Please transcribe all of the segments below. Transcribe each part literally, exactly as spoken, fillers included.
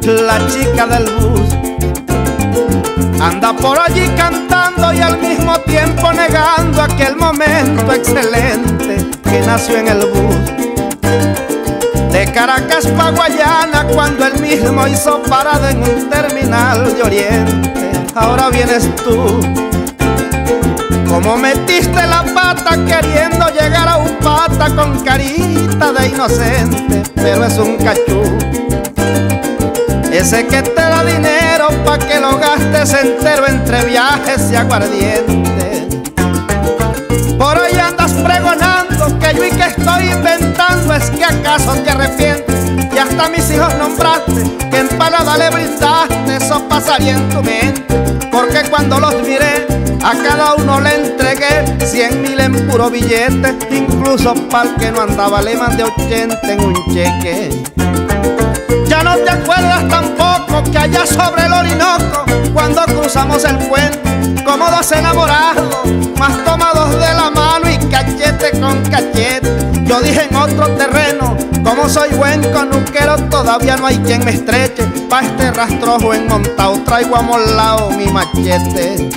la chica del bus. Anda por allí cantando y al mismo tiempo negando aquel momento excelente que nació en el bus. De Caracas pa' Guayana, cuando él mismo hizo parada en un terminal de Oriente. Ahora vienes tú, como metiste la pata queriendo llegar a un pata con carita de inocente, pero es un cachú. Ese que te da dinero pa' que lo gastes entero entre viajes y aguardiente. Por ahí andas pregonando que yo y que estoy inventando, es que acaso te arrepientes y hasta a mis hijos nombraste, que empanada le brindaste, eso pasaría en tu mente. Porque cuando los miré a cada uno le entregué cien mil en puro billete, incluso pa'l que no andaba le mandé ochenta en un cheque. Ya no te acuerdas tampoco que allá sobre el Orinoco, cuando cruzamos el puente como dos enamorados, más tomados de la mano y cachete con cachete. Yo dije en otro terreno, como soy buen conuquero, todavía no hay quien me estreche. Pa' este rastrojo enmontado traigo amolao mi machete.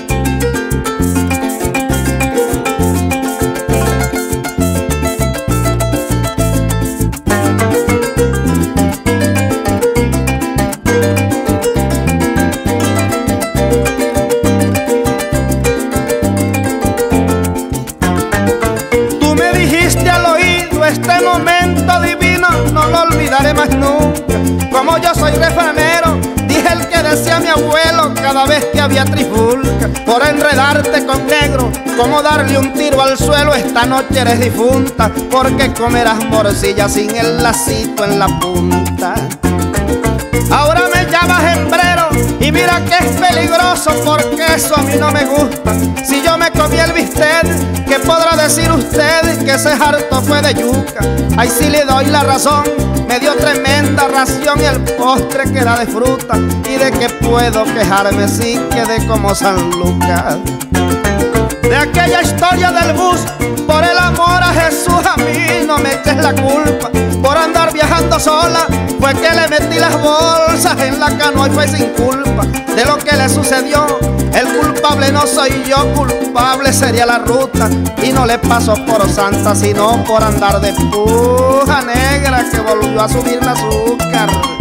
Este momento divino no lo olvidaré más nunca. Como yo soy refranero, dije el que decía mi abuelo cada vez que había trifulca. Por enredarte con negro, como darle un tiro al suelo, esta noche eres difunta, porque comerás morcilla sin el lacito en la punta. Ahora me llamas hembrero y mira que es peligroso, porque eso a mí no me gusta. Si yo me comí el bistec, ¿qué podrá decir usted que ese harto fue de yuca? Ahí sí le doy la razón, me dio tremenda ración y el postre que era de fruta. ¿Y de qué puedo quejarme si quedé como San Lucas? De aquella historia del bus, por el amor a Jesús a mí no me eches la culpa. Por andar viajando sola fue que le metí las bolsas en la canoa y fue sin culpa de lo que le sucedió. El culpable no soy yo, culpable sería la ruta, y no le paso por santa sino por andar de puja negra que volvió a subir el azúcar.